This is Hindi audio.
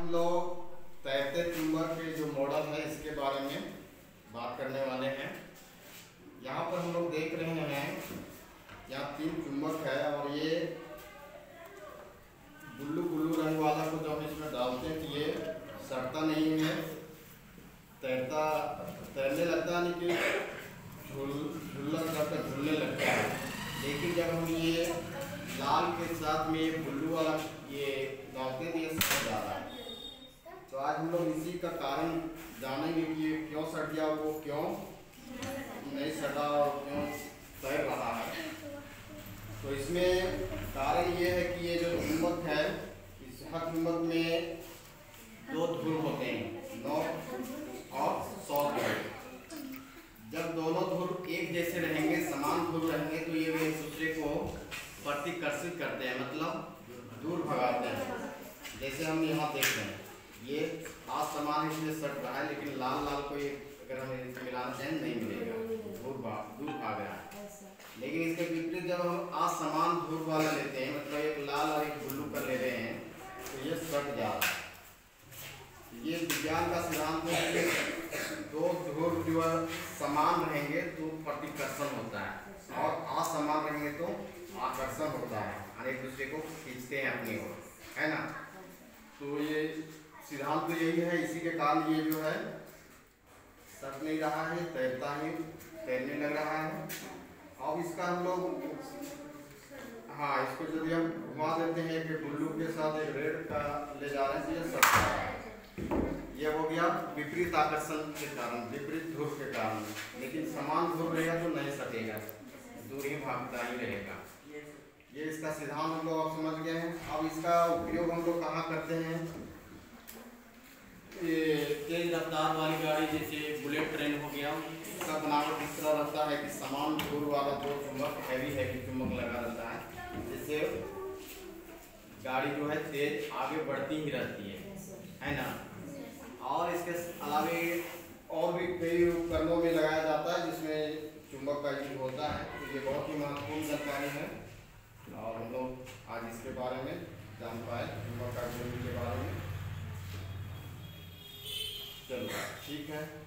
हम लोग तैरते चुंबक के जो मॉडल है इसके बारे में बात करने वाले हैं। यहाँ पर हम लोग देख रहे हैं, यहाँ 3 चुंबक है और ये ब्लू रंग वाला को जब हम इसमें डालते हैं तो ये सड़ता नहीं है, तैरने लगता नहीं कि झूलने लगता है। लेकिन जब हम ये लाल के साथ में ये ब्लू वाला ये डालते हैं तो ये सड़ जा रहा है। तो आज हम लोग इसी का कारण जानेंगे कि ये क्यों सड़ गया, वो क्यों नहीं सड़ा और क्यों तैर रहा है। तो इसमें कारण ये है कि ये जो चुंबक है, इस हर चुंबक में 2 ध्रुव होते हैं, नॉर्थ और साउथ ध्रुव। जब दोनों ध्रुव एक जैसे रहेंगे, समान ध्रुव रहेंगे, तो ये एक दूसरे को प्रतिकर्षित करते हैं, मतलब दूर भगाते हैं। जैसे हम यहाँ देख रहे हैं, ये असमान इसलिए सट रहा है, लेकिन लाल को अगर हम इसे मिलाना चाहें नहीं मिलेगा, दूर भाग रहा है। लेकिन इसके विपरीत जब हम असमान ध्रुव वाला लेते हैं, मतलब एक लाल और एक ब्लू का ले रहे हैं, तो ये सट जा रहा है। ये विज्ञान का सिद्धांत है कि 2 ध्रुव जो समान रहेंगे तो प्रतिकर्षण होता है और असमान रहेंगे तो आकर्षण होता है, एक दूसरे को खींचते हैं अपनी ओर, है ना। तो ये सिद्धांत तो यही है, इसी के कारण ये जो है सट नहीं रहा है, तैरने लग रहा है। अब इसका हम लोग इसको यदि हम घुमा देते हैं कि ब्लू के साथ एक रेड का ले जा रहे हैं, तो ये सट रहा है। ये हो गया विपरीत आकर्षण के कारण, विपरीत ध्रुव के कारण। लेकिन समान ध्रुव रहेगा तो नहीं सटेगा, दूर ही भागता ही रहेगा। ये इसका सिद्धांत हम लोग अब समझ गए हैं। अब इसका उपयोग हम लोग कहाँ करते हैं? ये तेज रफ्तार वाली गाड़ी जैसे बुलेट ट्रेन हो गया, इसका बनावट इस तरह रहता है कि समान ध्रुव वाला 2 चुंबक हैवी चुंबक लगा रहता है, जिससे गाड़ी जो है तेज आगे बढ़ती ही रहती है ना। और इसके अलावे और भी कई उपकरणों में लगाया जाता है जिसमें चुंबक का यूज होता है। तो ये बहुत ही महत्वपूर्ण जानकारी है और हम लोग आज इसके बारे में जान पाए, चुंबक का गुण के बारे में। चलो ठीक है।